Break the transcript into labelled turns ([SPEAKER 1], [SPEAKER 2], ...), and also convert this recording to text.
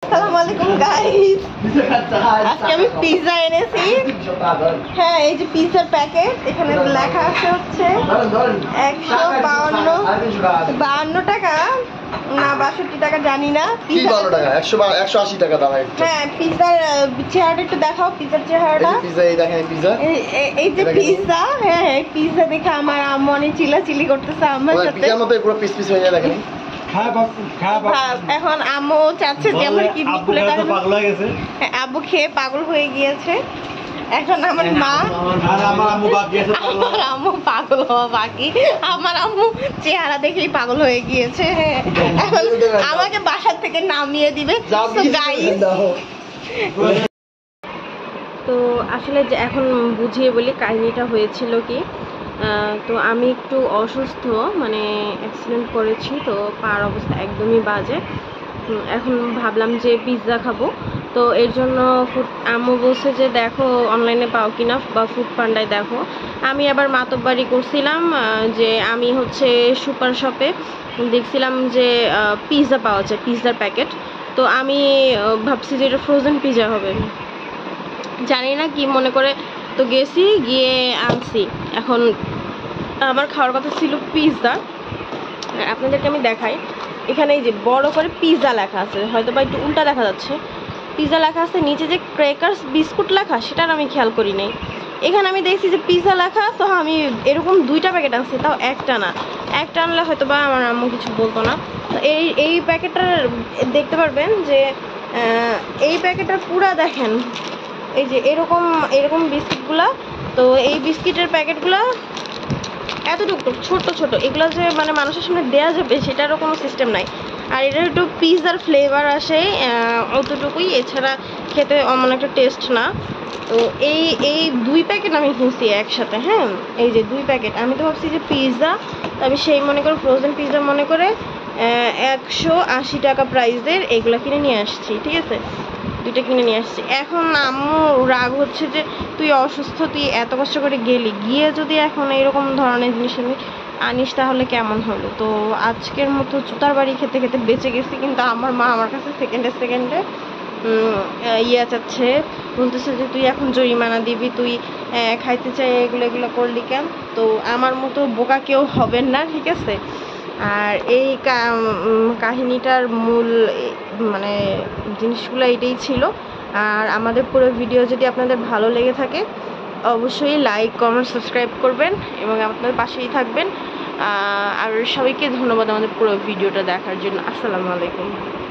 [SPEAKER 1] আসসালামু আলাইকুম গাইস, আজকে আমি পিৎজা এনেছি। হ্যাঁ, এই যে পিৎজার প্যাকেট, এখানে লেখা আছে হচ্ছে 152 টাকা না 62 টাকা জানি না।
[SPEAKER 2] কি 12 টাকা 180 টাকা দাম।
[SPEAKER 1] হ্যাঁ, পিৎজার চেহারাটা একটু দেখাও, পিৎজার চেহারাটা।
[SPEAKER 2] পিৎজা এই দেখেন, পিৎজা
[SPEAKER 1] এই যে পিৎজা। হ্যাঁ, পিৎজা দেখে আমার আম্মু অনেক চিল্লাচিল্লি করতেছে আমার সাথে।
[SPEAKER 2] পিৎজার মতো পুরো পিস পিস হয়ে যায় দেখেন।
[SPEAKER 1] এখন আম্মু চাচ্ছে যে আমার কি পাগল হয়ে গেছে। আব্বু খেয়ে পাগল হয়ে গিয়েছে। এখন আমার মা আমার আম্মু পাগল হওয়া বাকি। আমার আম্মু চেহারা দেখেই পাগল হয়ে গিয়েছে। এখন আমাকে বাসার থেকে নামিয়ে দিবে। তো আসলে এখন বুঝিয়ে বলি কাহিনীটা হয়েছিল কি। তো আমি একটু অসুস্থ, মানে অ্যাক্সিডেন্ট করেছি, তো পার অবস্থা একদমই বাজে। এখন ভাবলাম যে পিৎজা খাবো, তো এর জন্য আম্মু বলছে যে দেখো অনলাইনে পাও কিনা বা ফুড পান্ডায় দেখো। আমি আবার মাতব্বারি করছিলাম যে আমি হচ্ছে সুপার শপে দেখছিলাম যে পিৎজা পাওয়া যায়, পিৎজার প্যাকেট। তো আমি ভাবছি যে এটা ফ্রোজেন পিৎজা হবে, জানি না কি মনে করে, তো গেছি, গিয়ে আনছি। এখন আমার খাওয়ার কথা ছিল পিৎজা। আপনাদেরকে আমি দেখাই, এখানে এই যে বড় করে পিৎজা লেখা আছে, হয়তো বা একটু উল্টা দেখা যাচ্ছে। পিৎজা লেখা আছে, নিচে যে ক্র্যাকার্স বিস্কুট লেখা সেটার আমি খেয়াল করি নাই। এখানে আমি দেখছি যে পিৎজা লেখা, তো আমি এরকম 2টা প্যাকেট আনছি, তাও একটা না। একটা আনলে হয়তো বা আমার আম্মু কিছু বলতো না। তো এই প্যাকেটটার দেখতে পারবেন যে এই প্যাকেটটার পুরা দেখেন, এই যে এরকম বিস্কিটগুলা। তো এই বিস্কিটের প্যাকেটগুলা এতটুকু ছোট ছোট, এগুলো যে মানে মানুষের সামনে দেওয়া যাবে সেটারও কোনো সিস্টেম নাই। আর এটা একটু পিৎজার ফ্লেভার আসে অতটুকুই, এছাড়া খেতে অমন একটা টেস্ট না। তো এই 2 প্যাকেট আমি কিনছি একসাথে। হ্যাঁ, এই যে 2 প্যাকেট। আমি তো ভাবছি যে পিৎজা, আমি সেই মনে করে ফ্রোজেন পিৎজা মনে করে 180 টাকা প্রাইসের এগুলো কিনে নিয়ে আসছি। ঠিক আছে, 2টা কিনে নিয়ে আসছি। এখন আম্মু রাগ হচ্ছে যে তুই অসুস্থ, তুই এত কষ্ট করে গেলি, গিয়ে যদি এখন এরকম ধরনের জিনিস আনিস তাহলে কেমন হলো। তো আজকের মতো জুতার বাড়ি খেতে খেতে বেঁচে গেছি। কিন্তু আমার মা আমার কাছে সেকেন্ডে চাচ্ছে, বলতেছে যে তুই এখন জরিমানা দিবি, তুই খাইতে চাই এগুলো করলি কেন। তো আমার মতো বোকা কেউ হবেন না, ঠিক আছে। আর এই কাহিনীটার মূল মানে জিনিসগুলো এটাই ছিল। আর আমাদের পুরো ভিডিও যদি আপনাদের ভালো লেগে থাকে অবশ্যই লাইক, কমেন্ট, সাবস্ক্রাইব করবেন এবং আপনাদের পাশেই থাকবেন। আর সবাইকে ধন্যবাদ আমাদের পুরো ভিডিওটা দেখার জন্য। আসসালামু আলাইকুম।